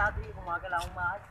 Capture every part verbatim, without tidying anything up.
रात ही घुमा के लाऊंगा आज।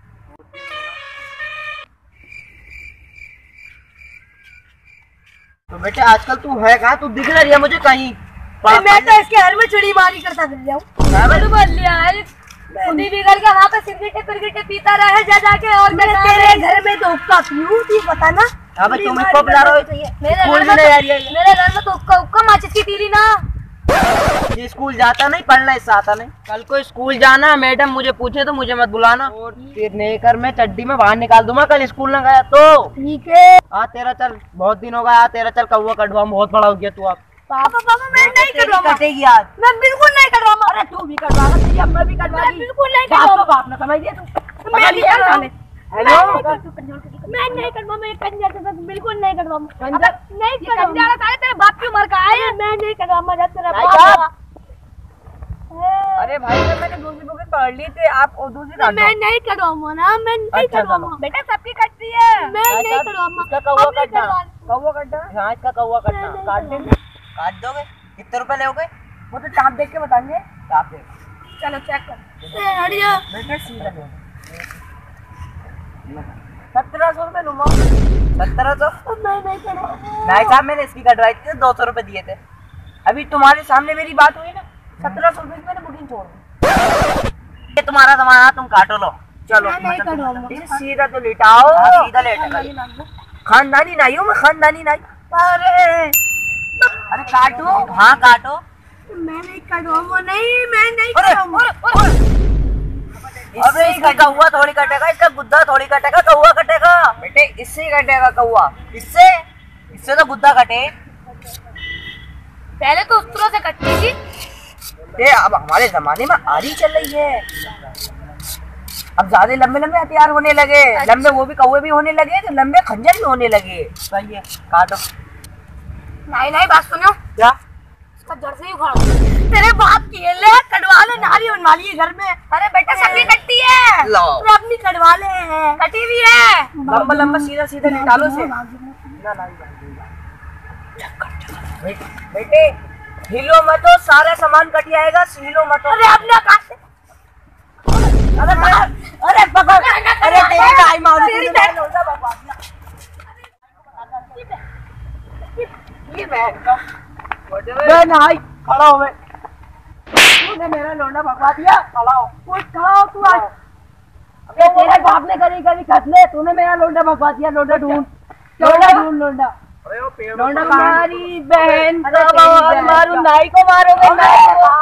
तो बेटे आजकल तू है कहाँ? तू दिख रही है मुझे कहीं। मैं तो इसके घर में चिड़ी मारी करता फिर जाऊँ। बोल लिया खुदी भी करके वहाँ पे सिगरेटे पिगरेटे पीता रहे जा जाके। और मैं तेरे घर में तो उक्का पीऊँ तू पता ना। हाँ भाई तुम इसको बुला रहे हो। मेरे घर में मेरे घर में तो उक्का उक्का माचिस की तीली ना। ये स्कूल जाता नहीं, पढ़ना इससे आता नहीं। कल को स्कूल जाना, मैडम मुझे पूछे तो मुझे मत बुलाना। और नेकर मैं चड्डी में बाहर निकाल दूंगा कल स्कूल न गया तो। ठीक है। हाँ तेरा चल बहुत दिन हो गया। तेरा चल कौवा कटवा, बहुत बड़ा हो गया तू। आप पापा पापा मैं नहीं कटवाऊंगा। कटेगी आज। मैं बिल्कुल नहीं कटवाऊंगा। अरे तू भी कटवा रहा, मैं भी कटवा। मैं बिल्कुल नहीं कटवाऊंगा। बाप ने समझ दिया तू। मैं नहीं कटवाऊंगा। हेलो मैं नहीं कटवाऊंगा। मैं कंजर के साथ बिल्कुल नहीं कटवाऊंगा। कंजर नहीं कटवाऊंगा। साले तेरे बाप की उम्र का है। मैं नहीं कटवाऊंगा जब तेरा बाप। अरे भाई जब मैंने दूसरी बुक पढ़ ली थी, आप दूसरी मैं नहीं कटवाऊंगा ना। मैं नहीं कटवाऊंगा। बेटा सबकी कटती है। मैं नहीं कटवाऊंगा। इसका कौवा कटना, कौवा कटना। हाँ इसका कौवा कटना काट देंगे। काट दोगे? कितने रुपए लोगे? वो तो टाप देख के बताएंगे। टाप देख। चलो चेक कर। हटिया। बेटा सीधा दो। सत्रह सौ रुपए लूंगा। सत्रह सौ? मैं नहीं कटवाऊंगा। भाई साहब मैंने इसकी कटवाई थी, दो सौ रुपए दिए थे। अभी तुम्हारे सामने मेरी बात हुई ना, सत्रह सौ रुपए की मैंने बुकिंग छोड़ दी। ये तुम्हारा सामान, तुम काटो लो। चलो नहीं कटवाऊंगा। सीधा तो लेटाओ। सीधा लेटा। खानदानी नाई हूँ मैं, खानदानी नाई। अरे अरे काटो। हाँ काटो। मैं नहीं कटवाऊंगा। नहीं मैं नहीं कटवाऊंगा। अबे इसका कौवा थोड़ी कटेगा, इसका गुद्दा थोड़ी कटेगा, कौवा कटेगा। बेटे इससे ही कटेगा कौवा। इससे इससे तो गुद्दा कटे। पहले तो उस तरह से कटती थी। ये अब हमारे जमाने में आरी चल रही है। अब ज्यादा लंबे लंबे हथियार होने लगे। लंबे वो भी कौवे भी होने लगे, तो लंबे खंजर भी होने लगे। सही है काटो। नहीं नहीं बात सुनो। क्या? इसका जड़ से ही उखाड़। तेरे बाप की है ले कटवा ले। नारी बनवा लिए घर में। अरे बेटा सबकी कटती है। लो अपनी कटवा ले। कटी भी है। लंबा लंबा सीधा सीधा निकालो से। ना ना बेटे हिलो मत हो, सारा सामान कट जाएगा। हिलो मत हो। अरे अपना काट। अरे अरे पकड़। अरे तेरी गाय मार तेरी लोटा बकवास। ये मैं का बे नाई खड़ा हो। मैं तूने मेरा लोंडा भगवा दिया। खड़ा हो। कोई खड़ा हो तू आज। अबे तेरे बाप ने करी करी खसले। तूने मेरा लोंडा भगवा दिया। लोंडा ढूंढ, लोंडा ढूंढ, लोंडा लोंडा। हमारी बहन को मारू, नाई को मारोगे।